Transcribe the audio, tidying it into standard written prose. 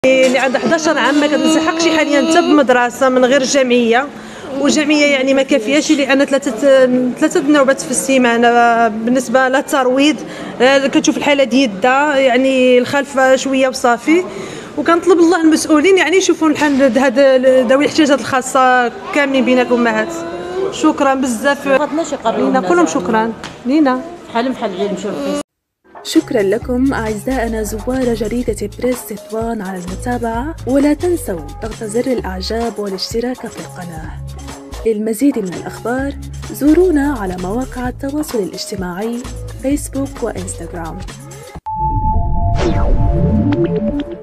اللي عندها 11 عام ما كتلتحقش حاليا حتى بمدرسه من غير جمعيه، والجمعيه يعني ما كافياش لان ثلاثه النوبات في السيمانه بالنسبه للترويض. كتشوف الحاله ديال يدها يعني الخلفه شويه وصافي، وكنطلب الله المسؤولين يعني يشوفوا الحل ذوي الاحتياجات الخاصه كاملين بين الامهات. شكرا بزاف لينا كلهم، شكرا لينا بحال غير مشوفين. شكرا لكم أعزائنا زوار جريدة بريس تطوان على المتابعة، ولا تنسوا ضغط زر الإعجاب والاشتراك في القناة. للمزيد من الأخبار زورونا على مواقع التواصل الاجتماعي فيسبوك وإنستغرام.